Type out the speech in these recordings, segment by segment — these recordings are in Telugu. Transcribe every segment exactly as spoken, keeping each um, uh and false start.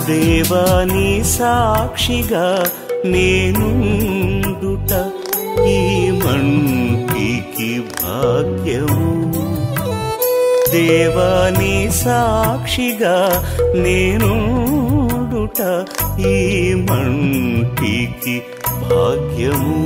దేవాని సాక్షిగా నేనుండుట ఈ మంటికి భాగ్యము. దేవాని సాక్షిగా నేనుండుట ఈ మంటికి భాగ్యము.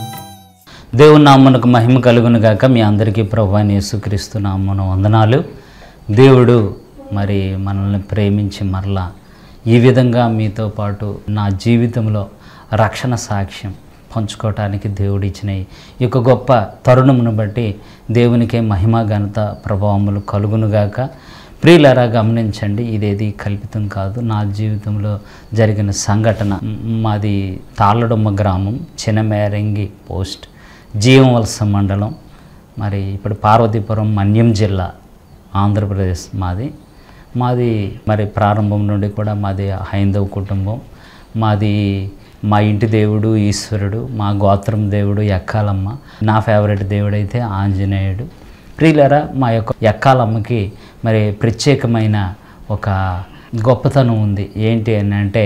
దేవుని నామమునకు మహిమ కలుగును గాక. మీ అందరికీ ప్రభువైన యేసుక్రీస్తు నామమున వందనాలు. దేవుడు మరి మనల్ని ప్రేమించి మరలా ఈ విధంగా మీతో పాటు నా జీవితంలో రక్షణ సాక్ష్యం పంచుకోవటానికి దేవుడు ఇచ్చిన ఈ యొక్క గొప్ప తరుణమును బట్టి దేవునికే మహిమ ఘనత ప్రభావములు కలుగునుగాక. ప్రియులారా, గమనించండి, ఇదేది కల్పితం కాదు. నా జీవితంలో జరిగిన సంఘటన. మాది తాళ్ళడొమ్మ గ్రామం, చినమేరంగి పోస్ట్, జీవవలస మండలం, మరి ఇప్పుడు పార్వతీపురం మన్యం జిల్లా, ఆంధ్రప్రదేశ్ మాది. మాది మరి ప్రారంభం నుండి కూడా మాది హైందవ కుటుంబం. మాది మా ఇంటి దేవుడు ఈశ్వరుడు, మా గోత్రం దేవుడు ఎక్కాలమ్మ. నా ఫేవరెట్ దేవుడు అయితే ఆంజనేయుడు. ప్రియులారా, మా యొక్క ఎక్కాలమ్మకి మరి ప్రత్యేకమైన ఒక గొప్పతనం ఉంది. ఏంటి అని అంటే,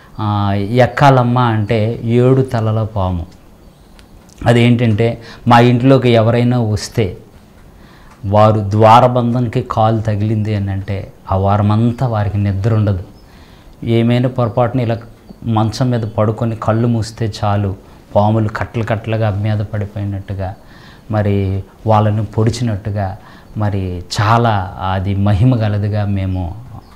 ఎక్కాలమ్మ అంటే ఏడు తలల పాము. అదేంటంటే, మా ఇంట్లోకి ఎవరైనా వస్తే వారు ద్వారబంధంకి కాలు తగిలింది అని అంటే ఆ వారమంతా వారికి నిద్ర ఉండదు. ఏమైనా పొరపాటున ఇలా మంచం మీద పడుకొని కళ్ళు మూస్తే చాలు, పాములు కట్టలు కట్టలుగా మీద పడిపోయినట్టుగా, మరి వాళ్ళని పొడిచినట్టుగా, మరి చాలా అది మహిమ గలదిగా మేము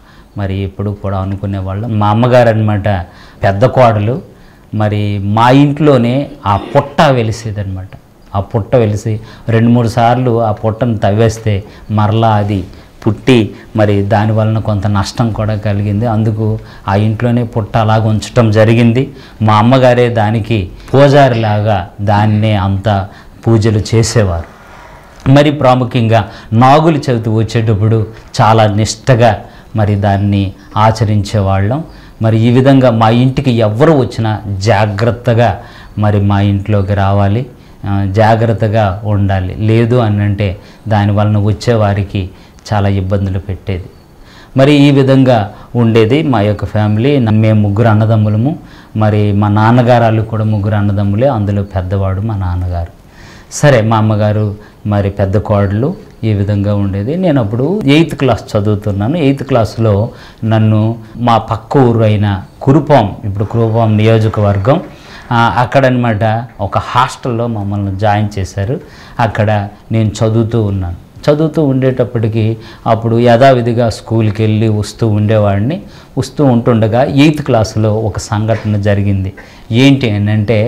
మరి ఎప్పుడు కూడా అనుకునేవాళ్ళం. మా అమ్మగారు అనమాట పెద్ద కోడలు. మరి మా ఇంట్లోనే ఆ పుట్ట వెలిసేదనమాట. ఆ పుట్ట వెలిసి రెండు మూడు సార్లు ఆ పుట్టను తవ్వేస్తే మరలా అది పుట్టి మరి దాని వలన కొంత నష్టం కూడా కలిగింది. అందుకు ఆ ఇంట్లోనే పుట్ట అలాగ ఉంచటం జరిగింది. మా అమ్మగారే దానికి పూజారిలాగా దాన్నే అంత పూజలు చేసేవారు. మరి ప్రాముఖ్యంగా నాగుల చవితి వచ్చేటప్పుడు చాలా నిష్టగా మరి దాన్ని ఆచరించేవాళ్ళం. మరి ఈ విధంగా మా ఇంటికి ఎవరు వచ్చినా జాగ్రత్తగా మరి మా ఇంట్లోకి రావాలి, జాగ్రత్తగా ఉండాలి. లేదు అని అంటే దాని వలన వచ్చేవారికి చాలా ఇబ్బందులు పెట్టేది. మరి ఈ విధంగా ఉండేది మా యొక్క ఫ్యామిలీ. మేము ముగ్గురు అన్నదమ్ములము. మరి మా నాన్నగారు కూడా ముగ్గురు అన్నదమ్ములే, అందులో పెద్దవాడు మా నాన్నగారు. సరే, మా అమ్మగారు మరి పెద్ద కోడలు. ఈ విధంగా ఉండేది. నేను అప్పుడు ఎయిత్ క్లాస్ చదువుతున్నాను. ఎయిత్ క్లాస్లో నన్ను మా పక్క ఊరు అయిన కురుపాం, ఇప్పుడు కురుపాం నియోజకవర్గం, అక్కడనమాట ఒక హాస్టల్లో మమ్మల్ని జాయిన్ చేశారు. అక్కడ నేను చదువుతూ ఉన్నాను. చదువుతూ ఉండేటప్పటికి అప్పుడు యథావిధిగా స్కూల్కి వెళ్ళి వస్తూ ఉండేవాడిని. వస్తూ ఉంటుండగా ఎయిత్ క్లాసులో ఒక సంఘటన జరిగింది. ఏంటి అని అంటే,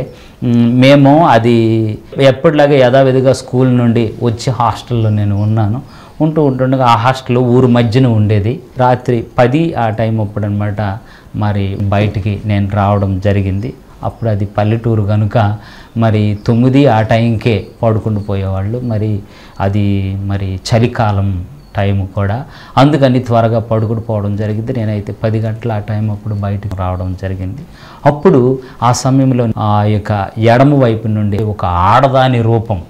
మేము అది ఎప్పటిలాగా యథావిధిగా స్కూల్ నుండి వచ్చి హాస్టల్లో నేను ఉన్నాను. ఉంటూ ఉంటుండగా ఆ హాస్టల్లో ఊరు మధ్యన ఉండేది. రాత్రి పది ఆ టైం అప్పుడు అనమాట మరి బయటికి నేను రావడం జరిగింది. అప్పుడు అది పల్లెటూరు కనుక మరి తొమ్మిది ఆ టైంకే పడుకుంటూ పోయేవాళ్ళు. మరి అది మరి చలికాలం టైం కూడా, అందుకని త్వరగా పడుకుని పోవడం జరిగింది. నేనైతే పది గంటల ఆ టైం అప్పుడు బయటకు రావడం జరిగింది. అప్పుడు ఆ సమయంలో ఆ యొక్క ఎడమ వైపు నుండి ఒక ఆడదాని రూపం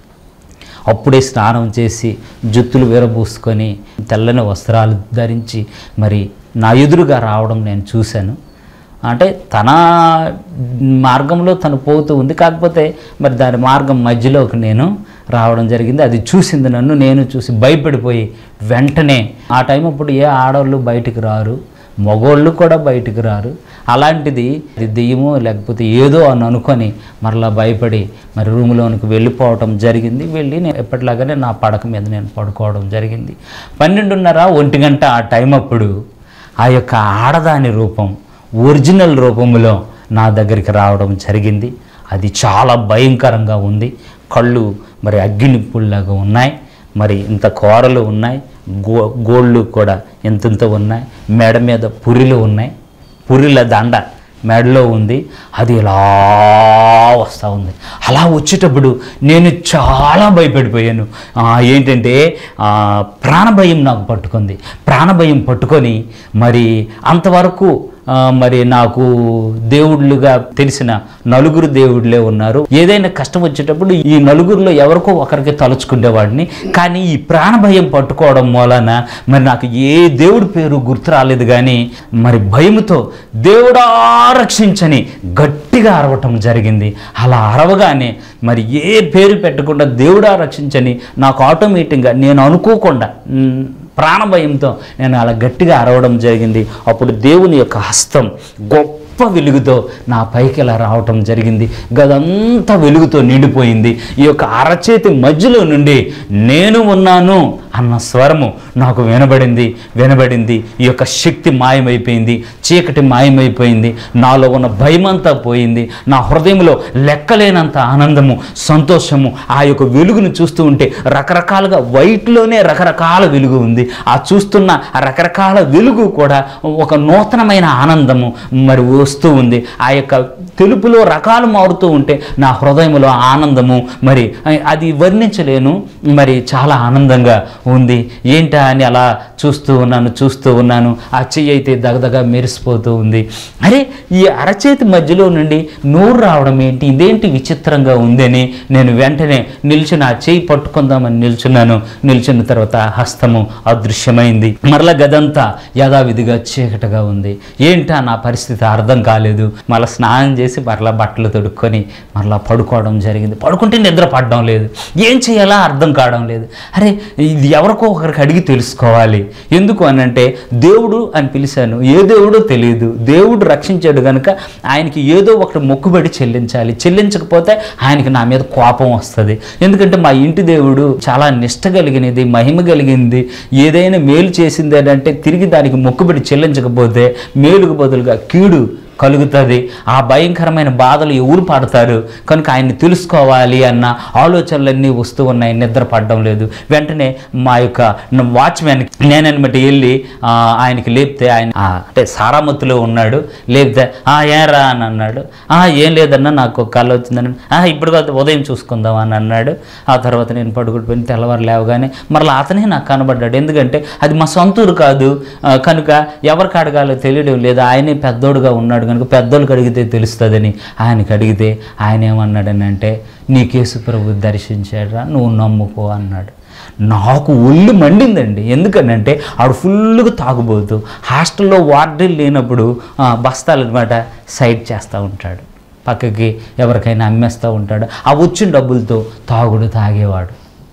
అప్పుడే స్నానం చేసి జుత్తులు విరబూసుకొని తెల్లని వస్త్రాలు ధరించి మరి నా ఎదురుగా రావడం నేను చూశాను. అంటే తన మార్గంలో తను పోతూ ఉంది, కాకపోతే మరి దాని మార్గం మధ్యలోకి నేను రావడం జరిగింది. అది చూసింది నన్ను. నేను చూసి భయపడిపోయి వెంటనే, ఆ టైం అప్పుడు ఏ ఆడవాళ్ళు బయటికి రారు, మగోళ్ళు కూడా బయటికి రారు. అలాంటిది ఇది దెయ్యమో లేకపోతే ఏదో అని అనుకొని మరలా భయపడి మరి రూమ్లోనికి వెళ్ళిపోవటం జరిగింది. వెళ్ళి నేను ఎప్పటిలాగానే నా పడక మీద నేను పడుకోవడం జరిగింది. పన్నెండున్నర ఒంటి గంట ఆ టైం అప్పుడు ఆ యొక్క ఆడదాని రూపం ఒరిజినల్ రూపంలో నా దగ్గరికి రావడం జరిగింది. అది చాలా భయంకరంగా ఉంది. కళ్ళు మరి అగ్గినిప్పుల్లాగా ఉన్నాయి, మరి ఇంత కూరలు ఉన్నాయి, గో గోళ్ళు కూడా ఇంతంత ఉన్నాయి, మెడ మీద పురిలు ఉన్నాయి, పురిల దండ మెడలో ఉంది. అది ఎలా వస్తూ ఉంది. అలా వచ్చేటప్పుడు నేను చాలా భయపడిపోయాను. ఏంటంటే ప్రాణభయం నాకు పట్టుకుంది. ప్రాణభయం పట్టుకొని మరి అంతవరకు మరి నాకు దేవుళ్ళుగా తెలిసిన నలుగురు దేవుళ్ళే ఉన్నారు. ఏదైనా కష్టం వచ్చేటప్పుడు ఈ నలుగురిలో ఎవరికో ఒకరికి తలుచుకునేవాడిని. కానీ ఈ ప్రాణ భయం పట్టుకోవడం మూలన మరి నాకు ఏ దేవుడి పేరు గుర్తు రాలేదు. కానీ మరి భయముతో దేవుడా రక్షించని గట్టిగా అరవటం జరిగింది. అలా అరవగానే మరి ఏ పేరు పెట్టకుండా దేవుడా రక్షించని నాకు ఆటోమేటిక్గా నేను అనుకోకుండా ప్రాణభయంతో నేను అలా గట్టిగా అరవడం జరిగింది. అప్పుడు దేవుని యొక్క హస్తం గొప్ప వెలుగుతో నా పైకి ఇలా రావటం జరిగింది. గదంతా వెలుగుతో నిండిపోయింది. ఈ యొక్క అరచేతి మధ్యలో నుండి నేను ఉన్నాను అన్న స్వరము నాకు వినబడింది వినబడింది ఈ యొక్క శక్తి మాయమైపోయింది, చీకటి మాయమైపోయింది, నాలో ఉన్న భయమంతా పోయింది. నా హృదయంలో లెక్కలేనంత ఆనందము, సంతోషము. ఆ యొక్క వెలుగును చూస్తూ ఉంటే రకరకాలుగా వైట్లోనే రకరకాల వెలుగు ఉంది. ఆ చూస్తున్న ఆ రకరకాల వెలుగు కూడా ఒక నూతనమైన ఆనందము మరి వస్తూ ఉంది. ఆ యొక్క తెలుపులో రకాలు మారుతూ ఉంటే నా హృదయంలో ఆనందము మరి అది వర్ణించలేను. మరి చాలా ఆనందంగా ఉంది. ఏంటా అని అలా చూస్తూ ఉన్నాను చూస్తూ ఉన్నాను ఆ చెయ్యి అయితే దగదగా మెరిసిపోతూ ఉంది. అరే, ఈ అరచేతి మధ్యలో నుండి నోరు రావడం ఏంటి, ఇదేంటి విచిత్రంగా ఉందని నేను వెంటనే నిల్చుని ఆ చెయ్యి పట్టుకుందామని నిల్చున్నాను. నిల్చున్న తర్వాత హస్తము అదృశ్యమైంది. మరలా గదంతా యథావిధిగా చీకటిగా ఉంది. ఏంటా నా పరిస్థితి అర్థం కాలేదు. మళ్ళీ స్నానం చేసి మరలా బట్టలు తొడుక్కొని మరలా పడుకోవడం జరిగింది. పడుకుంటే నిద్ర పడడం లేదు. ఏం చేయాలా అర్థం కావడం లేదు. అరే, ఇది ఎవరికో ఒకరికి అడిగి తెలుసుకోవాలి. ఎందుకు అనంటే దేవుడు అని పిలిచాను, ఏ దేవుడో తెలియదు. దేవుడు రక్షించాడు కనుక ఆయనకి ఏదో ఒకటి మొక్కుబడి చెల్లించాలి. చెల్లించకపోతే ఆయనకి నా మీద కోపం వస్తుంది. ఎందుకంటే మా ఇంటి దేవుడు చాలా నిష్ట కలిగినది, మహిమ కలిగింది. ఏదైనా మేలు చేసింది అని అంటే తిరిగి దానికి మొక్కుబడి చెల్లించకపోతే మేలుకు బదులుగా కీడు కలుగుతుంది. ఆ భయంకరమైన బాధలు ఎవరు పడతారు కనుక ఆయన్ని తెలుసుకోవాలి అన్న ఆలోచనలన్నీ వస్తూ ఉన్నాయి. నిద్ర పడడం లేదు. వెంటనే మా యొక్క వాచ్మెన్కి నేననమాట వెళ్ళి ఆయనకి లేపితే ఆయన అంటే సారామత్తులో ఉన్నాడు. లేపితే ఏరా అని అన్నాడు. ఏం లేదన్నా నాకు కళ్ళు వచ్చిందని. ఇప్పుడు ఉదయం చూసుకుందాం అని అన్నాడు. ఆ తర్వాత నేను పడుకుంటుపోయిన తెల్లవారు లేవగానే మరలా అతనే నాకు కనబడ్డాడు. ఎందుకంటే అది మా సొంతూరు కాదు కనుక ఎవరికి అడగాలో తెలియడం లేదు. ఆయనే పెద్దోడుగా ఉన్నాడు కనుక పెద్దోళ్ళకి అడిగితే తెలుస్తుందని ఆయనకి అడిగితే ఆయన ఏమన్నాడని అంటే, నీకు యేసు ప్రభువు దర్శించాడురా, నువ్వు నమ్ముకో అన్నాడు. నాకు ఒళ్ళు మండిందండి. ఎందుకనంటే ఆడు ఫుల్గా తాగుబోతూ హాస్టల్లో వార్డెన్ లేనప్పుడు బస్తాలు అనమాట సైడ్ చేస్తూ ఉంటాడు, పక్కకి ఎవరికైనా అమ్మేస్తూ ఉంటాడు. ఆ వచ్చిన డబ్బులతో తాగుడు తాగేవాడు.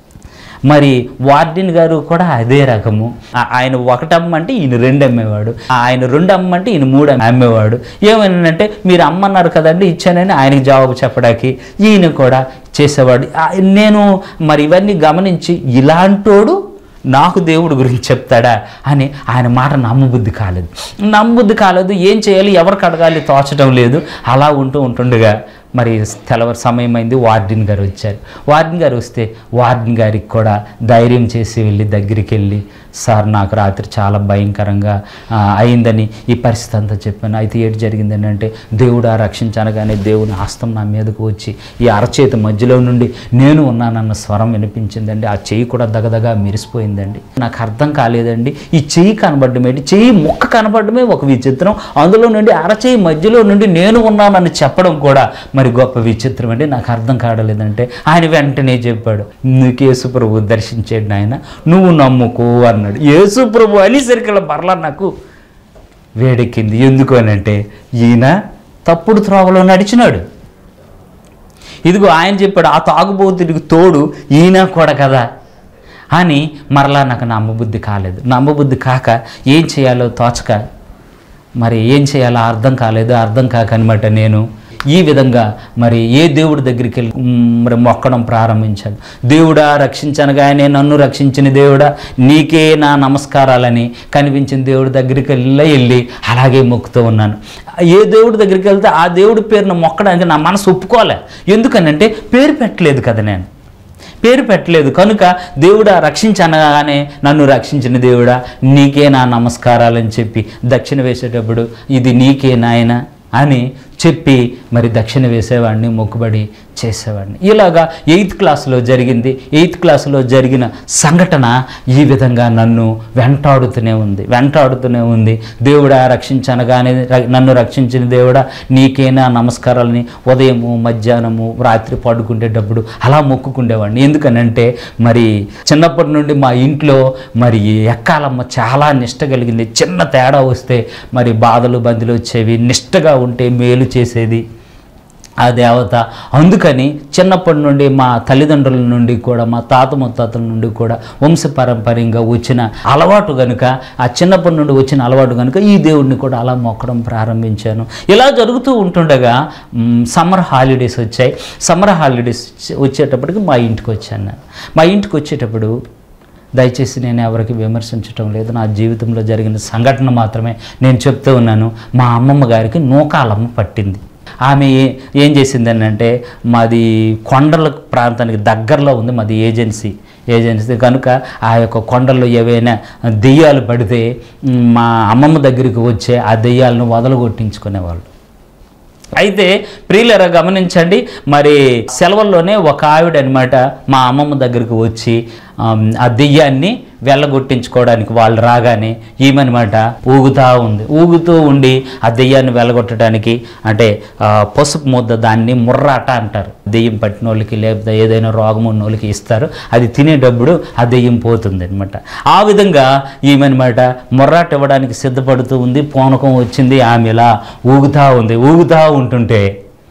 మరి వార్డెన్ గారు కూడా అదే రకము. ఆయన ఒకటి అమ్మంటే ఈయన రెండు అమ్మేవాడు, ఆయన రెండు అమ్మంటే ఈయన మూడు అమ్మేవాడు. ఏమనంటే మీరు అమ్మన్నారు కదండి ఇచ్చానని ఆయనకి జవాబు చెప్పడానికి ఈయన కూడా చేసేవాడు. నేను మరి ఇవన్నీ గమనించి ఇలాంటోడు నాకు దేవుడి గురించి చెప్తాడా అని ఆయన మాట నమ్మబుద్ధి కాలేదు నమ్మబుద్ధి కాలేదు ఏం చేయాలి, ఎవరికి అడగాలి తోచడం లేదు. అలా ఉంటూ ఉంటుండగా మరి తెల్లవారు సమయం అయింది. వార్డెన్ గారు వచ్చారు. వార్డెన్ గారు వస్తే వార్డెన్ గారికి కూడా ధైర్యం చేసి వెళ్ళి దగ్గరికి వెళ్ళి, సార్ నాకు రాత్రి చాలా భయంకరంగా అయిందని ఈ పరిస్థితి అంతా చెప్పాను. అయితే ఏంటి జరిగిందని అంటే, దేవుడా రక్షించనగానే దేవుని హస్తం నా మీదకు వచ్చి ఈ అరచేతి మధ్యలో నుండి నేను ఉన్నానన్న స్వరం వినిపించిందండి. ఆ చెయ్యి కూడా దగదగా మెరిసిపోయిందండి. నాకు అర్థం కాలేదండి. ఈ చెయ్యి కనబడడం ఏంటి, చెయ్యి ముక్క కనబడమే ఒక విచిత్రం, అందులో నుండి అరచేయి మధ్యలో నుండి నేను ఉన్నానని చెప్పడం కూడా మరి గొప్ప విచిత్రం అండి. నాకు అర్థం కావలేదంటే ఆయన వెంటనే చెప్పాడు, నీకు యేసు ప్రభు దర్శించాడు ఆయన, నువ్వు నమ్ముకో అన్నాడు. యేసు ప్రభు అనేసరికి మరలా నాకు వేడెక్కింది. ఎందుకు అని అంటే ఈయన తప్పుడు త్రోవలో నడిచినాడు. ఇదిగో ఆయన చెప్పాడు ఆ తాగుబోతుడికి తోడు ఈయన కూడా కదా అని. మరలా నాకు నమ్మబుద్ధి కాలేదు. నమ్మబుద్ధి కాక ఏం చేయాలో తోచక మరి ఏం చేయాలో అర్థం కాలేదు. అర్థం కాక అనమాట నేను ఈ విధంగా మరి ఏ దేవుడి దగ్గరికి వెళ్ళి మరి మొక్కడం ప్రారంభించాను. దేవుడా రక్షించనగానే నన్ను రక్షించిన దేవుడా నీకే నా నమస్కారాలని కనిపించిన దేవుడి దగ్గరికి వెళ్ళి వెళ్ళి అలాగే మొక్కుతూ ఉన్నాను. ఏ దేవుడి దగ్గరికి వెళ్తే ఆ దేవుడి పేరును మొక్కడానికి నా మనసు ఒప్పుకోలే. ఎందుకనంటే పేరు పెట్టలేదు కదా, నేను పేరు పెట్టలేదు కనుక దేవుడా రక్షించనగానే నన్ను రక్షించిన దేవుడా నీకే నా నమస్కారాలని చెప్పి దక్షిణ వేసేటప్పుడు ఇది నీకే నాయన అని చెప్పి మరి దక్షిణ వేసేవాడిని, మొక్కుబడి చేసేవాడిని. ఇలాగా ఎయిత్ క్లాస్లో జరిగింది. ఎయిత్ క్లాస్లో జరిగిన సంఘటన ఈ విధంగా నన్ను వెంటాడుతూనే ఉంది వెంటాడుతూనే ఉంది దేవుడా రక్షించనగానే, నన్ను రక్షించిన దేవుడా నీకేనా నమస్కారాలని ఉదయము, మధ్యాహ్నము, రాత్రి పడుకునేటప్పుడు అలా మొక్కుకుండేవాడిని. ఎందుకనంటే మరి చిన్నప్పటి నుండి మా ఇంట్లో మరి ఎక్కాలమ్మ చాలా నిష్ట కలిగింది. చిన్న తేడా వస్తే మరి బాధలు బందులు వచ్చేవి. నిష్టగా ఉంటే మేలు చేసేది ఆ దేవత. అందుకని చిన్నప్పటి నుండి మా తల్లిదండ్రుల నుండి కూడా, మా తాత ముత్తాతల నుండి కూడా వంశపారంపర్యంగా వచ్చిన అలవాటు కనుక, ఆ చిన్నప్పటి నుండి వచ్చిన అలవాటు కనుక ఈ దేవుడిని కూడా అలా మొక్కడం ప్రారంభించాను. ఇలా జరుగుతూ ఉంటుండగా సమ్మర్ హాలిడేస్ వచ్చాయి. సమ్మర్ హాలిడేస్ వచ్చేటప్పటికి మా ఇంటికి వచ్చాను నేను. మా ఇంటికి వచ్చేటప్పుడు దయచేసి నేను ఎవరికి విమర్శించటం లేదు, నా జీవితంలో జరిగిన సంఘటన మాత్రమే నేను చెప్తూ ఉన్నాను. మా అమ్మమ్మ గారికి నూకాలమ్మ పట్టింది. ఆమె ఏం చేసిందని అంటే, మాది కొండల ప్రాంతానికి దగ్గరలో ఉంది మాది ఏజెన్సీ ఏజెన్సీ కనుక ఆ యొక్క కొండల్లో ఏవైనా దెయ్యాలు పడితే మా అమ్మమ్మ దగ్గరికి వచ్చే ఆ దెయ్యాలను వదలగొట్టించుకునేవాళ్ళు. అయితే ప్రియులారా గమనించండి, మరి సెలవుల్లోనే ఒక ఆవిడ అనమాట మా అమ్మమ్మ దగ్గరికి వచ్చి ఆ దెయ్యాన్ని వెళ్ళగొట్టించుకోవడానికి వాళ్ళు రాగానే ఈమెనమాట ఊగుతూ ఉంది. ఊగుతూ ఉండి ఆ దెయ్యాన్ని వెళ్ళగొట్టడానికి అంటే పసుపు ముద్ద, దాన్ని ముర్రాట అంటారు. దెయ్యం పట్టిన వాళ్ళకి లేకపోతే ఏదైనా రోగం ఉన్న వాళ్ళకి ఇస్తారు. అది తినేటప్పుడు ఆ దెయ్యం పోతుంది అనమాట. ఆ విధంగా ఈమెనమాట ముర్రాట ఇవ్వడానికి సిద్ధపడుతూ ఉంది. పూనకం వచ్చింది, ఆమె ఇలా ఊగుతూ ఉంది. ఊగుతూ ఉంటుంటే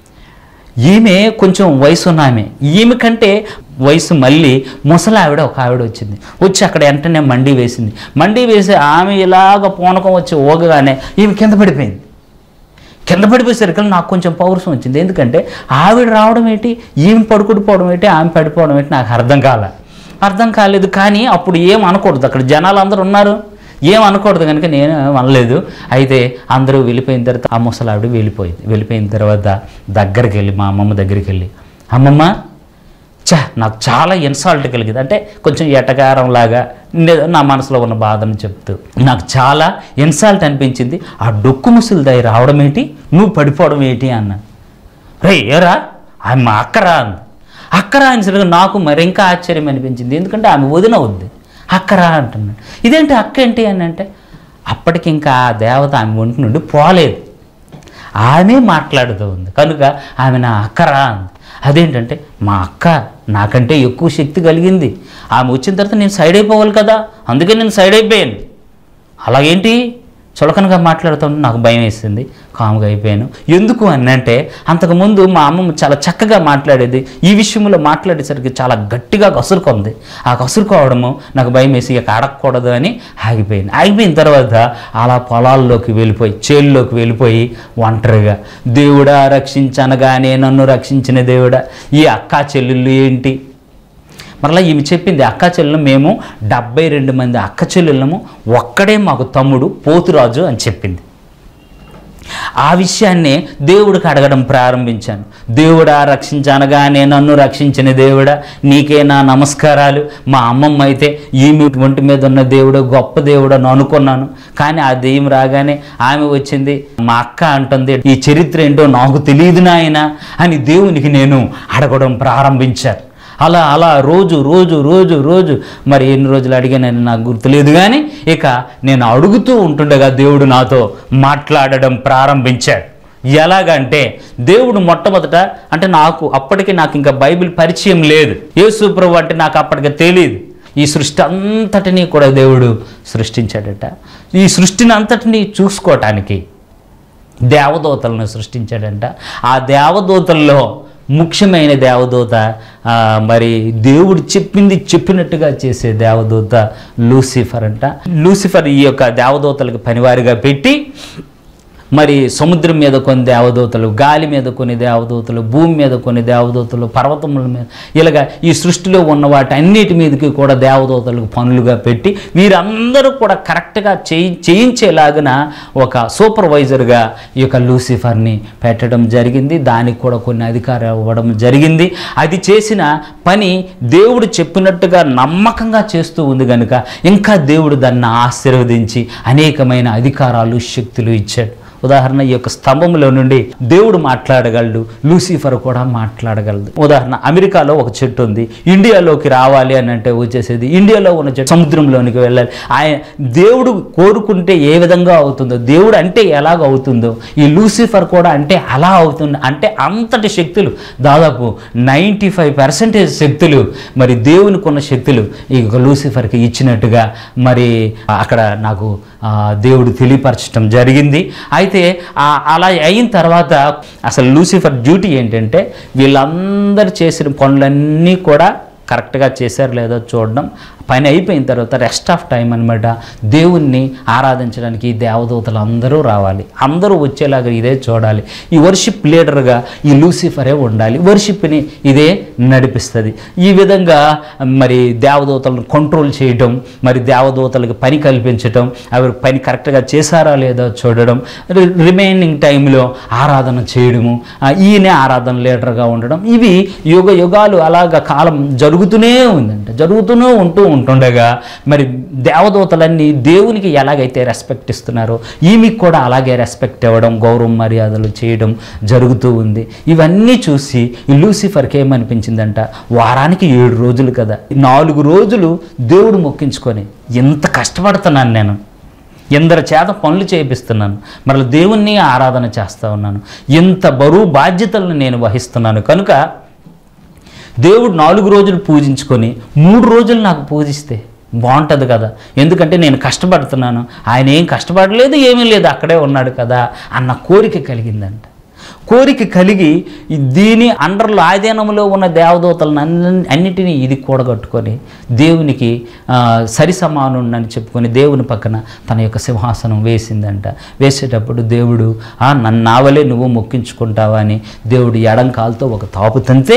ఈమె కొంచెం వయసు ఉన్న ఆమె, ఈమె కంటే వయసు మళ్ళీ ముసలి ఆవిడ ఒక ఆవిడ వచ్చింది. వచ్చి అక్కడ వెంటనే మండి వేసింది. మండి వేసి ఆమె ఇలాగ పూనకం వచ్చి ఊగగానే ఈమె కింద పడిపోయింది. కింద పడిపోయేసరికి నాకు కొంచెం పౌరుషం వచ్చింది. ఎందుకంటే ఆవిడ రావడం ఏంటి, ఈమె పడుకుడిపోవడం ఏంటి, ఆమె పడిపోవడం ఏంటి నాకు అర్థం కాల అర్థం కాలేదు కానీ అప్పుడు ఏం అనకూడదు, అక్కడ జనాలు అందరూ ఉన్నారు, ఏం అనకూడదు కనుక నేను అనలేదు. అయితే అందరూ వెళ్ళిపోయిన తర్వాత ఆ ముసలావిడ వెళ్ళిపోయింది. వెళ్ళిపోయిన తర్వాత దగ్గరికి వెళ్ళి మా అమ్మమ్మ దగ్గరికి వెళ్ళి, అమ్మమ్మ చా నాకు చాలా ఇన్సాల్ట్ కలిగింది. అంటే కొంచెం ఎటకారంలాగా నా మనసులో ఉన్న బాధను చెప్తూ నాకు చాలా ఇన్సాల్ట్ అనిపించింది. ఆ డొక్కు ముసలి దయ రావడం ఏంటి, నువ్వు పడిపోవడం ఏంటి అన్న. రే ఏరా ఆమె మా అక్కరా అంది. అక్కరా అని నాకు మరి ఇంకా ఆశ్చర్యం అనిపించింది. ఎందుకంటే ఆమె వదిన వద్దు, అక్కరా అంటున్నాడు. ఇదేంటి అక్క ఏంటి అని అంటే, అప్పటికి ఇంకా ఆ దేవత ఆమె ఒంటి నుండి పోలేదు, ఆమె మాట్లాడుతూ ఉంది కనుక ఆమె నా అక్కరా అంది. అదేంటంటే మా అక్క నాకంటే ఎక్కువ శక్తి కలిగింది, ఆమె వచ్చిన తర్వాత నేను సైడ్ అయిపోవాలి కదా, అందుకే నేను సైడ్ అయిపోయాను. అలాగేంటి చులకనగా మాట్లాడుతుంటే నాకు భయం వేసింది, కాముగా అయిపోయాను. ఎందుకు అని అంటే అంతకుముందు మా అమ్మమ్మ చాలా చక్కగా మాట్లాడేది, ఈ విషయంలో మాట్లాడేసరికి చాలా గట్టిగా కసురుకుంది. ఆ కసురుకోవడము నాకు భయం వేసి ఇక అడగకూడదు అని ఆగిపోయింది. ఆగిపోయిన తర్వాత అలా పొలాల్లోకి వెళ్ళిపోయి, చేల్లోకి వెళ్ళిపోయి ఒంటరిగా దేవుడా రక్షించనగానే నన్ను రక్షించిన దేవుడా, ఈ అక్కా చెల్లెళ్ళు ఏంటి. మరలా ఈమె చెప్పింది, అక్క చెల్లెలు మేము డెబ్బై రెండు మంది అక్క చెల్లెళ్ళము, ఒక్కడే మాకు తమ్ముడు పోతురాజు అని చెప్పింది. ఆ విషయాన్నే దేవుడికి అడగడం ప్రారంభించాను. దేవుడా రక్షించనగానే నన్ను రక్షించిన దేవుడా నీకే నా నమస్కారాలు. మా అమ్మమ్మ అయితే ఈమె ఒంటి మీద ఉన్న దేవుడు గొప్ప దేవుడు అని అనుకున్నాను, కానీ ఆ దెయ్యం రాగానే ఆమె వచ్చింది. మా అక్క అంటుంది ఈ చరిత్ర ఏంటో నాకు తెలియదు నాయనా అని దేవునికి నేను అడగడం ప్రారంభించాను. అలా అలా రోజు రోజు రోజు రోజు మరి ఎన్ని రోజులు అడిగానని నాకు గుర్తులేదు కానీ ఇక నేను అడుగుతూ ఉంటుండగా దేవుడు నాతో మాట్లాడడం ప్రారంభించాడు. ఎలాగంటే దేవుడు మొట్టమొదట అంటే నాకు అప్పటికి నాకు ఇంకా బైబిల్ పరిచయం లేదు, యేసు ప్రభువు అంటే నాకు అప్పటికి తెలియదు. ఈ సృష్టి అంతటినీ కూడా దేవుడు సృష్టించాడట. ఈ సృష్టిని అంతటినీ చూసుకోవటానికి దేవదూతలను సృష్టించాడంట. ఆ దేవదూతల్లో ముఖ్యమైన దేవదూత మరి దేవుడు చెప్పింది చెప్పినట్టుగా చేసే దేవదూత లూసిఫర్ అంట. లూసిఫర్ ఈ యొక్క దేవదూతలకు పనివారిగా పెట్టి మరి సముద్రం మీద కొన్ని దేవదూతలు, గాలి మీద కొన్ని దేవదూతలు, భూమి మీద కొన్ని దేవదూతలు, పర్వతముల మీద, ఇలాగా ఈ సృష్టిలో ఉన్న వాటి అన్నిటి మీదకి కూడా దేవదూతలకు పనులుగా పెట్టి వీరందరూ కూడా కరెక్ట్గా చేయి చేయించేలాగిన ఒక సూపర్వైజర్గా ఈ యొక్క లూసిఫర్ని పెట్టడం జరిగింది. దానికి కూడా కొన్ని అధికారాలు ఇవ్వడం జరిగింది. అది చేసిన పని దేవుడు చెప్పినట్టుగా నమ్మకంగా చేస్తూ ఉంది కనుక ఇంకా దేవుడు దాన్ని ఆశీర్వదించి అనేకమైన అధికారాలు, శక్తులు ఇచ్చాడు. ఉదాహరణ ఈ యొక్క స్తంభంలో నుండి దేవుడు మాట్లాడగలడు, లూసిఫర్ కూడా మాట్లాడగలదు. ఉదాహరణ అమెరికాలో ఒక చెట్టు ఉంది, ఇండియాలోకి రావాలి అని అంటే వచ్చేసేది. ఇండియాలో ఉన్న చెట్టు సముద్రంలోనికి వెళ్ళాలి. ఆయన దేవుడు కోరుకుంటే ఏ విధంగా అవుతుందో, దేవుడు అంటే ఎలాగ అవుతుందో ఈ లూసిఫర్ కూడా అంటే అలా అవుతుంది. అంటే అంతటి శక్తులు, దాదాపు నైంటీ ఫైవ్ పర్సెంటేజ్ శక్తులు మరి దేవునికి ఉన్న శక్తులు ఈ లూసిఫర్కి ఇచ్చినట్టుగా మరి అక్కడ నాకు దేవుడు తెలియపరచడం జరిగింది. అయితే అలా అయిన తర్వాత అసలు లూసిఫర్ డ్యూటీ ఏంటంటే వీళ్ళందరూ చేసిన పనులన్నీ కూడా కరెక్ట్గా చేశారు లేదో చూడడం, పని అయిపోయిన తర్వాత రెస్ట్ ఆఫ్ టైం అనమాట. దేవుణ్ణి ఆరాధించడానికి ఈ దేవదూతలు అందరూ రావాలి, అందరూ వచ్చేలాగా ఇదే చూడాలి. ఈ వర్షిప్ లీడర్గా ఈ లూసిఫరే ఉండాలి, వర్షిప్ని ఇదే నడిపిస్తుంది. ఈ విధంగా మరి దేవదూతలను కంట్రోల్ చేయడం, మరి దేవదూతలకు పని కల్పించడం, అవి పని కరెక్ట్గా చేశారా లేదో చూడడం, రిమైనింగ్ టైంలో ఆరాధన చేయడము, ఈయనే ఆరాధన లీడర్గా ఉండడం, ఇవి యుగ యుగాలు అలాగా కాలం జరుగుతూనే ఉందంట. జరుగుతూనే ఉంటూ ఉంటుండగా మరి దేవదూతలన్నీ దేవునికి ఎలాగైతే రెస్పెక్ట్ ఇస్తున్నారో ఈమెకి కూడా అలాగే రెస్పెక్ట్ ఇవ్వడం, గౌరవం మర్యాదలు చేయడం జరుగుతూ ఉంది. ఇవన్నీ చూసి ఈ లూసిఫర్కి ఏమనిపించిందంట, వారానికి ఏడు రోజులు కదా, నాలుగు రోజులు దేవుడు మొక్కించుకొని ఎంత కష్టపడుతున్నాను నేను, ఎందరి చేత పనులు చేపిస్తున్నాను, మరలా దేవుణ్ణి ఆరాధన చేస్తూ ఉన్నాను, ఎంత బరువు బాధ్యతలను నేను వహిస్తున్నాను, కనుక దేవుడు నాలుగు రోజులు పూజించుకొని మూడు రోజులు నాకు పూజిస్తే బాగుంటుంది కదా, ఎందుకంటే నేను కష్టపడుతున్నాను, ఆయన ఏం కష్టపడలేదు, ఏమీ లేదు, అక్కడే ఉన్నాడు కదా అన్న కోరిక కలిగిందంట. కోరిక కలిగి దీని అండర్లో ఆధీనంలో ఉన్న దేవదూతలను అన్నిటినీ ఇది కూడగట్టుకొని దేవునికి సరి సమానుని చెప్పుకొని దేవుని పక్కన తన యొక్క సింహాసనం వేసిందంట. వేసేటప్పుడు దేవుడు నన్ను నావలే నువ్వు మొక్కించుకుంటావా అని దేవుడు ఎడం కాలుతో ఒక తాపు తంతే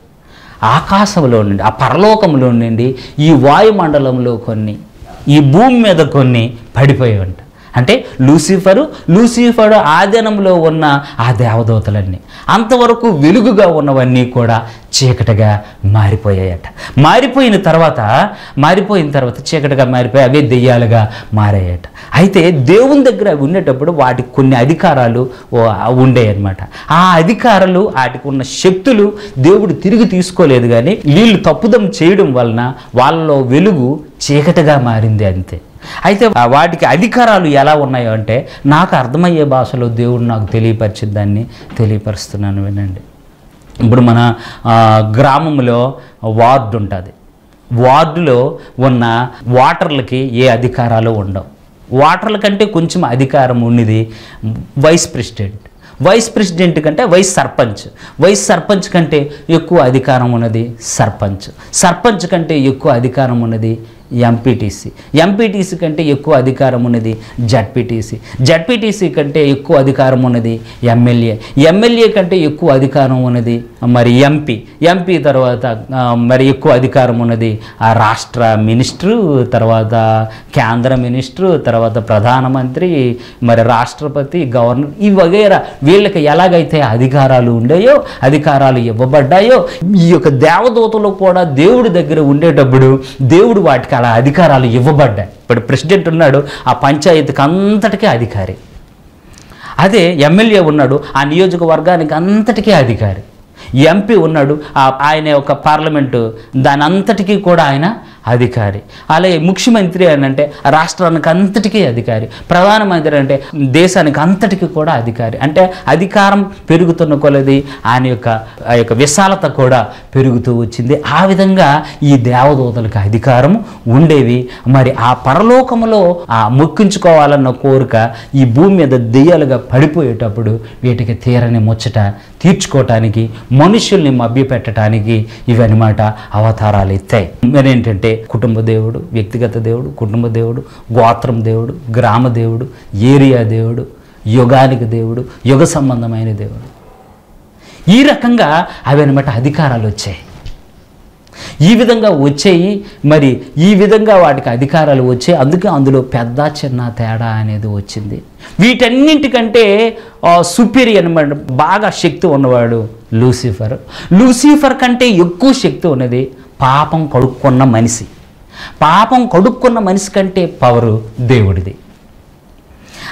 ఆకాశంలో నుండి, ఆ పరలోకంలో నుండి ఈ వాయుమండలంలో కొన్ని, ఈ భూమి మీద కొన్ని పడిపోయాయంట. అంటే లూసిఫరు లూసిఫరు ఆధీనంలో ఉన్న ఆ దేవదూతలన్నీ అంతవరకు వెలుగుగా ఉన్నవన్నీ కూడా చీకటిగా మారిపోయాయట. మారిపోయిన తర్వాత మారిపోయిన తర్వాత చీకటిగా మారిపోయి అవే దెయ్యాలుగా మారాయట. అయితే దేవుని దగ్గర ఉండేటప్పుడు వాటికి కొన్ని అధికారాలు ఉండేయన్నమాట. ఆ అధికారాలు వాటికి ఉన్న శక్తులు దేవుడు తిరిగి తీసుకోలేదు, కానీ వీళ్ళు తప్పుదం చేయడం వలన వాళ్ళలో వెలుగు చీకటిగా మారింది అంతే. అయితే వాటికి అధికారాలు ఎలా ఉన్నాయో అంటే నాకు అర్థమయ్యే భాషలో దేవుడు నాకు తెలియపరిచిన దాన్ని తెలియపరుస్తున్నాను వినండి. ఇప్పుడు మన గ్రామంలో వార్డు ఉంటుంది, వార్డులో ఉన్న వాటర్లకి ఏ అధికారాలు ఉండవు. వాటర్ల కంటే కొంచెం అధికారం ఉన్నది వైస్ ప్రెసిడెంట్, వైస్ ప్రెసిడెంట్ కంటే వైస్ సర్పంచ్, వైస్ సర్పంచ్ కంటే ఎక్కువ అధికారం ఉన్నది సర్పంచ్, సర్పంచ్ కంటే ఎక్కువ అధికారం ఉన్నది ఎంపీటీసీ, ఎంపీటీసీ కంటే ఎక్కువ అధికారం ఉన్నది జడ్పీటీసీ, జడ్పీటీసీ కంటే ఎక్కువ అధికారం ఉన్నది ఎమ్మెల్యే, ఎమ్మెల్యే కంటే ఎక్కువ అధికారం ఉన్నది మరి ఎంపీ, ఎంపీ తర్వాత మరి ఎక్కువ అధికారం ఉన్నది ఆ రాష్ట్ర మినిస్టరు, తర్వాత కేంద్ర మినిస్టరు, తర్వాత ప్రధానమంత్రి, మరి రాష్ట్రపతి, గవర్నర్, ఈ వగైరా వీళ్ళకి ఎలాగైతే అధికారాలు ఉండేయో, అధికారాలు ఇవ్వబడ్డాయో, ఈ యొక్క దేవదూతలు కూడా దేవుడి దగ్గర ఉండేటప్పుడు దేవుడు వాటికి అలా అధికారాలు ఇవ్వబడ్డాయి. ఇప్పుడు ప్రెసిడెంట్ ఉన్నాడు, ఆ పంచాయతీకి అంతటికీ అధికారి. అదే ఎమ్మెల్యే ఉన్నాడు, ఆ నియోజకవర్గానికి అంతటికీ అధికారి. ఎంపీ ఉన్నాడు, ఆయన ఒక పార్లమెంటు దాని అంతటికీ కూడా ఆయన అధికారి. అలాగే ముఖ్యమంత్రి అని అంటే రాష్ట్రానికి అంతటికీ అధికారి, ప్రధానమంత్రి అంటే దేశానికి అంతటికీ కూడా అధికారి. అంటే అధికారం పెరుగుతున్న కొలది ఆయన యొక్క ఆ యొక్క విశాలత కూడా పెరుగుతూ వచ్చింది. ఆ విధంగా ఈ దేవదూతలకు అధికారం ఉండేవి. మరి ఆ పరలోకములో ఆ మొక్కించుకోవాలన్న కోరిక ఈ భూమి మీద దెయ్యాలుగా పడిపోయేటప్పుడు వీటికి తీరని ముచ్చట తీర్చుకోవటానికి, మనుషుల్ని మభ్యపెట్టడానికి ఇవన్నమాట అవతారాలు ఎత్తాయి. మరేంటంటే కుటుంబ దేవుడు, వ్యక్తిగత దేవుడు, కుటుంబ దేవుడు, గోత్రం దేవుడు, గ్రామ దేవుడు, ఏరియా దేవుడు, యుగానికి దేవుడు, యుగ సంబంధమైన దేవుడు, ఈ రకంగా అవి అనమాట అధికారాలు వచ్చాయి. ఈ విధంగా వచ్చాయి. మరి ఈ విధంగా వాటికి అధికారాలు వచ్చాయి. అందుకే అందులో పెద్ద చిన్న తేడా అనేది వచ్చింది. వీటన్నింటికంటే సుపీరియర్ అనమాట, బాగా శక్తి ఉన్నవాడు లూసిఫర్. లూసిఫర్ కంటే ఎక్కువ శక్తి ఉన్నది పాపం కడుక్కున్న మనిషి. పాపం కడుక్కున్న మనిషి కంటే పవరు దేవుడిది.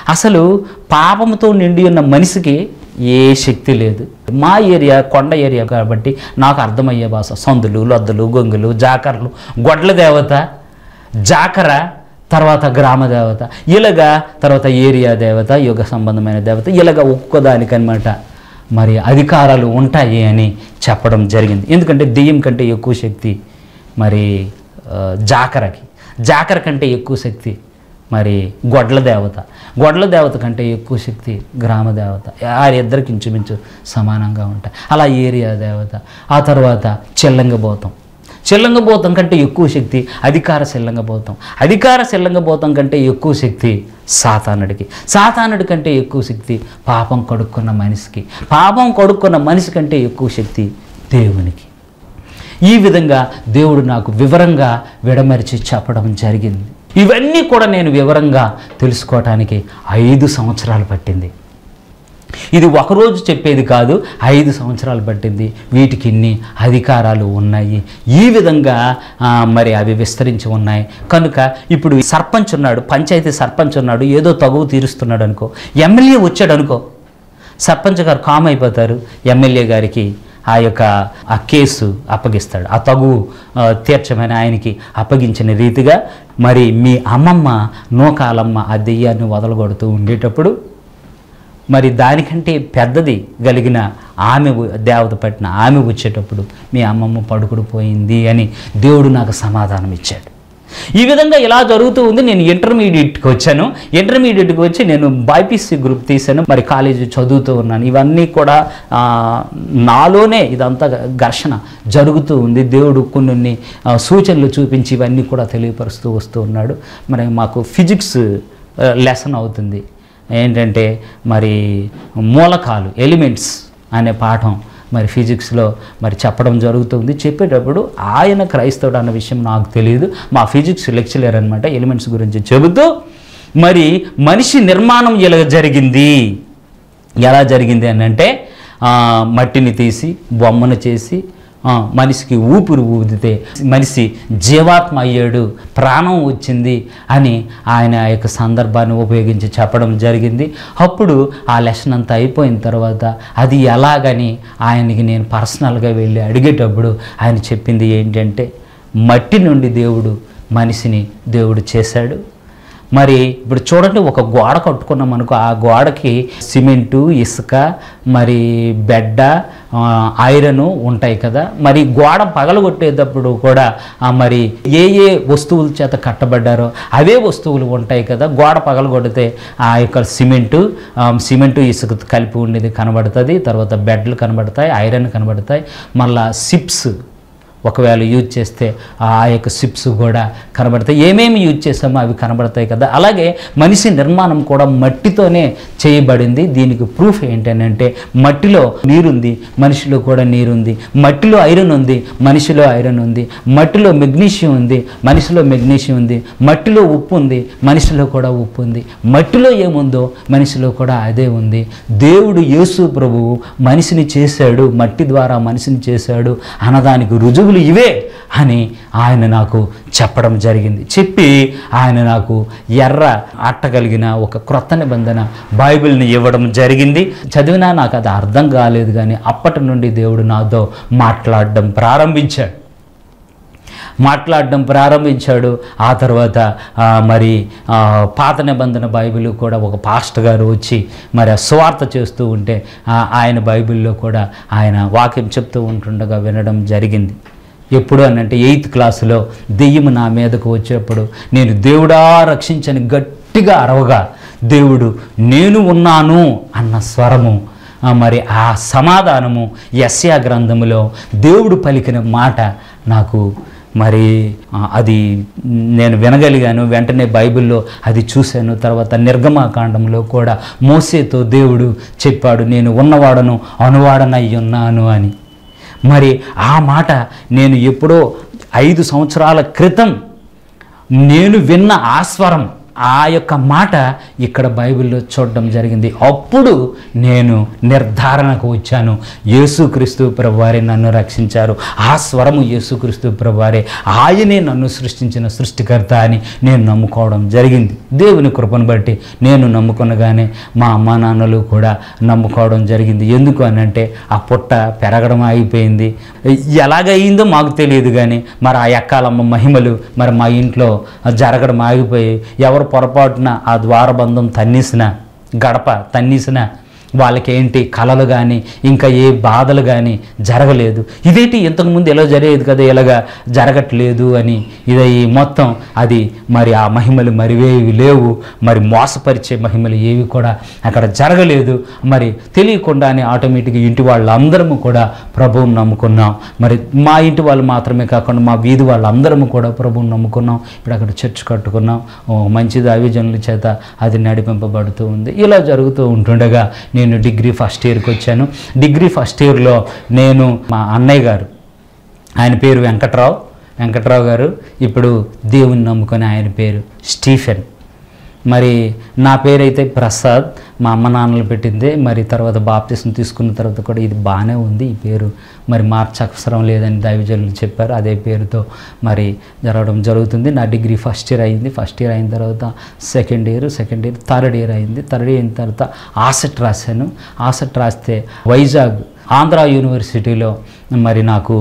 అసలు పాపంతో నిండి ఉన్న మనిషికి ఏ శక్తి లేదు. మా ఏరియా కొండ ఏరియా కాబట్టి నాకు అర్థమయ్యే భాష సందులు, లొద్దలు, గొంగులు, జాకర్లు, గొడ్ల దేవత, జాకర, తర్వాత గ్రామ దేవత, ఇలాగా తర్వాత ఏరియా దేవత, యుగ సంబంధమైన దేవత, ఇలాగా ఒక్కొక్కదానికనమాట మరి అధికారాలు ఉంటాయి అని చెప్పడం జరిగింది. ఎందుకంటే దెయ్యం కంటే ఎక్కువ శక్తి మరి జాకరకి, జాకర కంటే ఎక్కువ శక్తి మరి గొడ్ల దేవత, గొడ్ల దేవత కంటే ఎక్కువ శక్తి గ్రామ దేవత. ఆ ఇద్దరికి ఇంచుమించు సమానంగా ఉంటాయి. అలా ఏరియా దేవత. ఆ తర్వాత చెల్లంగబోతం, చెల్లంగబోతం కంటే ఎక్కువ శక్తి అధికార చెల్లంగబోతం, అధికార చెల్లంగబోతం కంటే ఎక్కువ శక్తి సాతానుడికి, సాతానుడి కంటే ఎక్కువ శక్తి పాపం కడుక్కున్న మనిషికి, పాపం కడుక్కున్న మనిషి కంటే ఎక్కువ శక్తి దేవునికి. ఈ విధంగా దేవుడు నాకు వివరంగా విడమరిచి చెప్పడం జరిగింది. ఇవన్నీ కూడా నేను వివరంగా తెలుసుకోవటానికి ఐదు సంవత్సరాలు పట్టింది. ఇది ఒకరోజు చెప్పేది కాదు, ఐదు సంవత్సరాలు పట్టింది. వీటికి ఇన్ని అధికారాలు ఉన్నాయి. ఈ విధంగా మరి అవి విస్తరించి ఉన్నాయి. కనుక ఇప్పుడు సర్పంచ్ ఉన్నాడు, పంచాయతీ సర్పంచ్ ఉన్నాడు, ఏదో తగువు తీరుస్తున్నాడు అనుకో, ఎమ్మెల్యే వచ్చాడు అనుకో, సర్పంచ్ గారు కామ్ అయిపోతారు, ఎమ్మెల్యే గారికి ఆ యొక్క ఆ కేసు అప్పగిస్తాడు. ఆ తగువు తీర్చమని ఆయనకి అప్పగించిన రీతిగా మరి మీ అమ్మమ్మ నూకాలమ్మ ఆ దెయ్యాన్ని వదలగొడుతూ ఉండేటప్పుడు మరి దానికంటే పెద్దది కలిగిన ఆమె దేవత పట్టిన ఆమె వచ్చేటప్పుడు మీ అమ్మమ్మ పడుకుడు పోయింది అని దేవుడు నాకు సమాధానం ఇచ్చాడు. ఈ విధంగా ఇలా జరుగుతూ ఉంది. నేను ఇంటర్మీడియట్కి వచ్చాను. ఇంటర్మీడియట్కి వచ్చి నేను బైపీసీ గ్రూప్ తీశాను. మరి కాలేజీ చదువుతూ ఉన్నాను. ఇవన్నీ కూడా నాలోనే ఇదంతా ఘర్షణ జరుగుతూ ఉంది. దేవుడు కొన్ని సూచనలు చూపించి ఇవన్నీ కూడా తెలియపరుస్తూ వస్తూ ఉన్నాడు. మరి మాకు ఫిజిక్స్ లెసన్ అవుతుంది. ఏంటంటే మరి మూలకాలు, ఎలిమెంట్స్ అనే పాఠం మరి ఫిజిక్స్లో మరి చెప్పడం జరుగుతుంది. చెప్పేటప్పుడు ఆయన క్రైస్తవుడు అన్న విషయం నాకు తెలియదు. మా ఫిజిక్స్ లెక్చరర్ అనమాట ఎలిమెంట్స్ గురించి చెబుతూ మరి మనిషి నిర్మాణం ఎలా జరిగింది ఎలా జరిగింది అని అంటే మట్టిని తీసి బొమ్మను చేసి మనిషికి ఊపిరి ఊదితే మనిషి జీవాత్మ అయ్యాడు, ప్రాణం వచ్చింది అని ఆయన ఆ యొక్క సందర్భాన్ని ఉపయోగించి చెప్పడం జరిగింది. అప్పుడు ఆ లెసన్ అంతా అయిపోయిన తర్వాత అది ఎలాగని ఆయనకి నేను పర్సనల్గా వెళ్ళి అడిగేటప్పుడు ఆయన చెప్పింది ఏంటంటే మట్టి నుండి దేవుడు మనిషిని దేవుడు చేశాడు. మరి ఇప్పుడు చూడండి, ఒక గోడ కట్టుకున్నాం అనుకో, ఆ గోడకి సిమెంటు, ఇసుక, మరి బెడ్డ, ఐరన్ ఉంటాయి కదా. మరి గోడ పగలగొట్టేటప్పుడు కూడా మరి ఏ ఏ వస్తువుల చేత కట్టబడ్డారో అవే వస్తువులు ఉంటాయి కదా. గోడ పగలగొడితే ఆ యొక్క సిమెంటు సిమెంటు ఇసుక కలిపి ఉండేది కనబడుతుంది. తర్వాత బెడ్లు కనబడతాయి, ఐరన్ కనబడతాయి. మళ్ళా సిప్స్ ఒకవేళ యూజ్ చేస్తే ఆ యొక్క సిప్స్ కూడా కనబడతాయి. ఏమేమి యూజ్ చేస్తామో అవి కనబడతాయి కదా. అలాగే మనిషి నిర్మాణం కూడా మట్టితోనే చేయబడింది. దీనికి ప్రూఫ్ ఏంటంటే మట్టిలో నీరుంది, మనిషిలో కూడా నీరుంది. మట్టిలో ఐరన్ ఉంది, మనిషిలో ఐరన్ ఉంది. మట్టిలో మెగ్నీషియం ఉంది, మనిషిలో మెగ్నీషియం ఉంది. మట్టిలో ఉప్పు ఉంది, మనిషిలో కూడా ఉప్పు ఉంది. మట్టిలో ఏముందో మనిషిలో కూడా అదే ఉంది. దేవుడు యేసు ప్రభువు మనిషిని చేశాడు, మట్టి ద్వారా మనిషిని చేశాడు అన్నదానికి రుజువు ఇవే అని ఆయన నాకు చెప్పడం జరిగింది. చెప్పి ఆయన నాకు ఎర్ర అట్ట కలిగిన ఒక క్రొత్త నిబంధన బైబిల్ని ఇవ్వడం జరిగింది. చదివినా నాకు అది అర్థం కాలేదు, కానీ అప్పటి నుండి దేవుడు నాతో మాట్లాడడం ప్రారంభించాడు మాట్లాడడం ప్రారంభించాడు ఆ తర్వాత మరి పాత నిబంధన బైబిల్ కూడా ఒక పాస్టర్ గారు వచ్చి మరి సువార్త చేస్తూ ఉంటే ఆయన బైబిల్లో కూడా ఆయన వాక్యం చెప్తూ ఉంటుండగా వినడం జరిగింది. ఎప్పుడు అనంటే ఎయిత్ క్లాసులో దెయ్యం నా మీదకు వచ్చేప్పుడు నేను దేవుడా రక్షించని గట్టిగా అరవగా దేవుడు నేను ఉన్నాను అన్న స్వరము, మరి ఆ సమాధానము యెషయా గ్రంథములో దేవుడు పలికిన మాట నాకు మరి అది నేను వినగలిగాను. వెంటనే బైబిల్లో అది చూశాను. తర్వాత నిర్గమకాండంలో కూడా మోసేతో దేవుడు చెప్పాడు, నేను ఉన్నవాడను అనువాడనై ఉన్నాను అని. మరి ఆ మాట నేను ఎప్పుడో ఐదు సంవత్సరాల క్రితం నేను విన్న ఆ స్వరం ఆ యొక్క మాట ఇక్కడ బైబిల్లో చూడడం జరిగింది. అప్పుడు నేను నిర్ధారణకు వచ్చాను, యేసుక్రీస్తు ప్రభువారే నన్ను రక్షించారు, ఆ స్వరము యేసుక్రీస్తు ప్రభువారే, ఆయనే నన్ను సృష్టించిన సృష్టికర్త అని నేను నమ్ముకోవడం జరిగింది. దేవుని కృపను బట్టి నేను నమ్ముకునగానే మా అమ్మా నాన్నలు కూడా నమ్ముకోవడం జరిగింది. ఎందుకు అని అంటే ఆ పుట్ట పెరగడం ఆగిపోయింది. ఎలాగయిందో మాకు తెలియదు, కానీ మరి ఆ ఎక్కాలమ్మ మహిమలు మరి మా ఇంట్లో జరగడం ఆగిపోయి, ఎవరు పొరపాటున ఆ ద్వారబంధం తన్నేసిన, గడప తన్నేసిన వాళ్ళకేంటి కలలు కానీ ఇంకా ఏ బాధలు కానీ జరగలేదు. ఇదేంటి ఇంతకుముందు ఎలా జరిగేది కదా, ఇలాగా జరగట్లేదు అని ఇది మొత్తం అది మరి ఆ మహిమలు మరివేవి లేవు, మరి మోసపరిచే మహిమలు ఏవి కూడా అక్కడ జరగలేదు. మరి తెలియకుండానే ఆటోమేటిక్గా ఇంటి వాళ్ళందరము కూడా ప్రభువుని నమ్ముకున్నాం. మరి మా ఇంటి వాళ్ళు మాత్రమే కాకుండా మా వీధి వాళ్ళందరము కూడా ప్రభువుని నమ్ముకున్నాం. ఇప్పుడు అక్కడ చర్చ్ కట్టుకున్నాం, మంచి దైవజనుల చేత అది నడిపింపబడుతూ ఉంది. ఇలా జరుగుతూ ఉంటుండగా నేను డిగ్రీ ఫస్ట్ ఇయర్కి వచ్చాను. డిగ్రీ ఫస్ట్ ఇయర్లో నేను మా అన్నయ్య గారు, ఆయన పేరు వెంకట్రావు వెంకట్రావు గారు ఇప్పుడు దేవుని నమ్ముకొని ఆయన పేరు స్టీఫెన్. మరి నా పేరైతే ప్రసాద్, మా అమ్మ నాన్నలు పెట్టిందే. మరి తర్వాత బాప్తిసం తీసుకున్న తర్వాత కూడా ఇది బాగానే ఉంది, ఈ పేరు మరి మార్చవసరం లేదని దైవజనులు చెప్పారు. అదే పేరుతో మరి జరగడం జరుగుతుంది. నా డిగ్రీ ఫస్ట్ ఇయర్ అయింది. ఫస్ట్ ఇయర్ అయిన తర్వాత second year second year third year అయింది. థర్డ్ ఇయర్ అయిన తర్వాత ఆసెట్ రాశాను. ఆసెట్ రాస్తే వైజాగ్ ఆంధ్ర యూనివర్సిటీలో మరి నాకు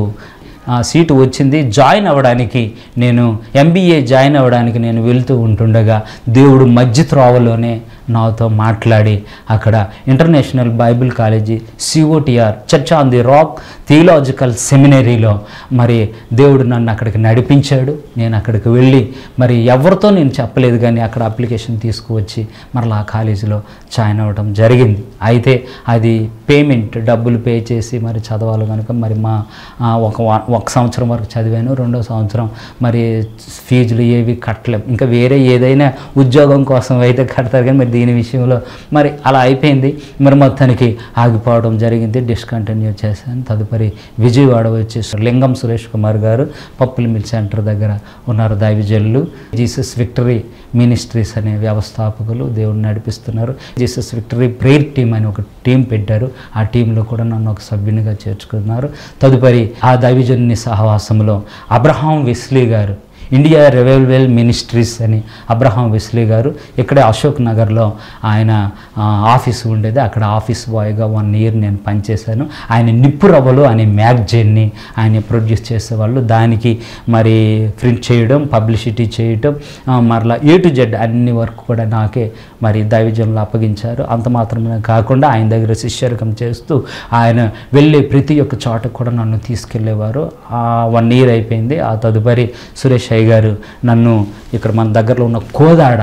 సీటు వచ్చింది. జాయిన్ అవ్వడానికి నేను ఎంబీఏ జాయిన్ అవ్వడానికి నేను వెళ్తూ ఉంటుండగా దేవుడు మధ్య త్రోవలోనే నాతో మాట్లాడి అక్కడ international Bible college COTR church on the rock theological సెమినరీలో మరి దేవుడు నన్ను అక్కడికి నడిపించాడు. నేను అక్కడికి వెళ్ళి మరి ఎవరితో నేను చెప్పలేదు, కానీ అక్కడ అప్లికేషన్ తీసుకువచ్చి మరలా ఆ కాలేజీలో జాయిన్ అవ్వడం జరిగింది. అయితే అది పేమెంట్ డబ్బులు పే చేసి మరి చదవాలి కనుక మరి మా ఒక ఒక సంవత్సరం వరకు చదివాను. రెండో సంవత్సరం మరి ఫీజులు ఏవి కట్టలేం, ఇంకా వేరే ఏదైనా ఉద్యోగం కోసం అయితే కడతారు, కానీ మరి దీని విషయంలో మరి అలా అయిపోయింది. మరి మొత్తానికి ఆగిపోవడం జరిగింది, డిస్కంటిన్యూ చేశాను. తదుపరి విజయవాడ వచ్చేసి లింగం సురేష్ కుమార్ గారు పప్పుల మిల్ సెంటర్ దగ్గర ఉన్నారు దైవజనులు. జీసస్ విక్టరీ మినిస్ట్రీస్ అనే వ్యవస్థాపకులు దేవుడిని నడిపిస్తున్నారు. జీసస్ విక్టరీ ప్రేయర్ టీమ్ అని ఒక టీం పెట్టారు. ఆ టీంలో కూడా నన్ను ఒక సభ్యునిగా చేర్చుకున్నారు. తదుపరి ఆ దైవజనుని సహవాసంలో అబ్రహాం వెస్లీ గారు, ఇండియా రివైవల్ మినిస్ట్రీస్ అని అబ్రహాం వెస్లీ గారు ఇక్కడే అశోక్ నగర్లో ఆయన ఆఫీసు ఉండేది. అక్కడ ఆఫీస్ బాయ్గా వన్ ఇయర్ నేను పనిచేశాను. ఆయన నిప్పు రవ్వలు అనే మ్యాగజైన్ని ఆయన ప్రొడ్యూస్ చేసేవాళ్ళు. దానికి మరి ప్రింట్ చేయడం, పబ్లిసిటీ చేయడం, మరలా ఏ టు జెడ్ అన్ని వర్క్ కూడా నాకే మరి దైవజనులు అప్పగించారు. అంత మాత్రమే కాకుండా ఆయన దగ్గర శిష్యరకం చేస్తూ ఆయన వెళ్ళే ప్రతి ఒక్క చోట కూడా నన్ను తీసుకెళ్ళేవారు. వన్ ఇయర్ అయిపోయింది. ఆ తదుపరి సురేష్ అయ్య గారు నన్ను ఇక్కడ మన దగ్గరలో ఉన్న కోదాడ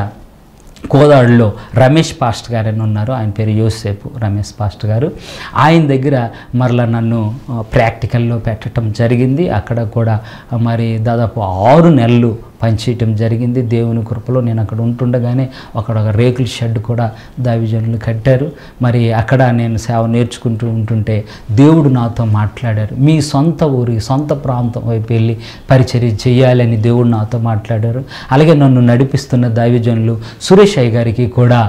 కోదాడులో రమేష్ పాస్టర్ గారు అని ఉన్నారు, ఆయన పేరు యోసేపు రమేష్ పాస్టర్ గారు. ఆయన దగ్గర మరలా నన్ను ప్రాక్టికల్లో పెట్టడం జరిగింది. అక్కడ కూడా మరి దాదాపు ఆరు నెలలు పనిచేయటం జరిగింది. దేవుని కృపలో నేను అక్కడ ఉంటుండగానే అక్కడ ఒక రేకుల షెడ్ కూడా దైవజనులు కట్టారు. మరి అక్కడ నేను సేవ నేర్చుకుంటూ ఉంటుంటే దేవుడు నాతో మాట్లాడారు. మీ సొంత ఊరి సొంత ప్రాంతం వైపు వెళ్ళి పరిచర్య చేయాలని దేవుడు నాతో మాట్లాడారు. అలాగే నన్ను నడిపిస్తున్న దైవజనులు సురేష్ అయ్య గారికి కూడా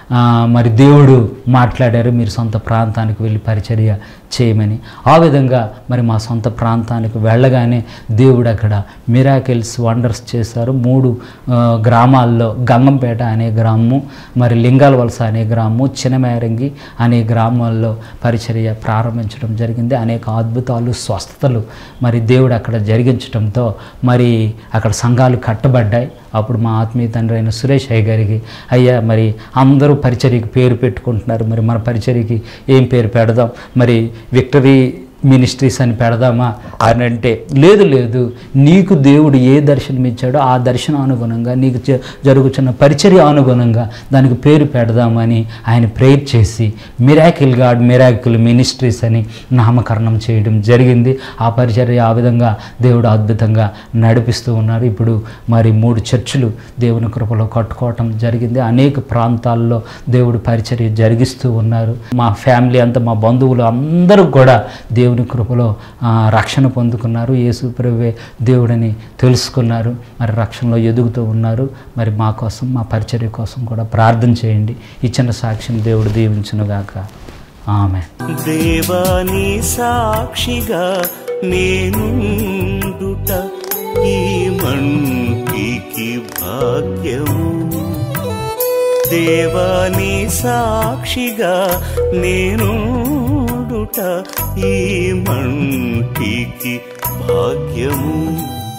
మరి దేవుడు మాట్లాడారు, మీరు సొంత ప్రాంతానికి వెళ్ళి పరిచర్య చేయమని. ఆ విధంగా మరి మా సొంత ప్రాంతానికి వెళ్ళగానే దేవుడు అక్కడ మిరాకిల్స్ వండర్స్ చేశారు. మూడు గ్రామాల్లో గంగంపేట అనే గ్రామము, మరి లింగాల వలస అనే గ్రామము, చినమేరంగి అనే గ్రామాల్లో పరిచర్య ప్రారంభించడం జరిగింది. అనేక అద్భుతాలు స్వస్థతలు మరి దేవుడు అక్కడ జరిగించడంతో మరి అక్కడ సంఘాలు కట్టబడ్డాయి. అప్పుడు మా ఆత్మీయ తండ్రి అయిన సురేష్ అయ్య గారికి, అయ్యా మరి అందరూ పరిచర్యకి పేరు పెట్టుకుంటున్నారు, మరి మన పరిచర్యకి ఏం పేరు పెడదాం, మరి విక్టరీ మినిస్ట్రీస్ అని పెడదామా అని అంటే, లేదు లేదు నీకు దేవుడు ఏ దర్శనం ఇచ్చాడో ఆ దర్శనానుగుణంగా నీకు జరుగుతున్న పరిచర్య అనుగుణంగా దానికి పేరు పెడదామని ఆయన ప్రేయర్ చేసి మిరాకిల్ గాడ్ మిరాకిల్ మినిస్ట్రీస్ అని నామకరణం చేయడం జరిగింది. ఆ పరిచర్య ఆ విధంగా దేవుడు అద్భుతంగా నడిపిస్తూ ఉన్నారు. ఇప్పుడు మరి మూడు చర్చిలు దేవుని కృపలో కట్టుకోవటం జరిగింది. అనేక ప్రాంతాల్లో దేవుడు పరిచర్య జరిగిస్తూ ఉన్నారు. మా ఫ్యామిలీ అంతా, మా బంధువులు అందరూ కూడా దేవుడు దేవుని కృపలో ఆ, రక్షణ పొందుకున్నారు. యేసు ప్రభువే దేవుడని తెలుసుకున్నారు. మరి రక్షణలో ఎదుగుతూ ఉన్నారు. మరి మా కోసం, మా పరిచర్య కోసం కూడా ప్రార్థన చేయండి. ఈ చిన్న సాక్ష్యం దేవుడు దీవించునుగాక. ఆమె. దేవాని సాక్షిగా నేనుండుట ఈ మంటికి భాగ్యము. దేవాని సాక్షిగా నేనుండుట ఈ మంటికి భాగ్యము.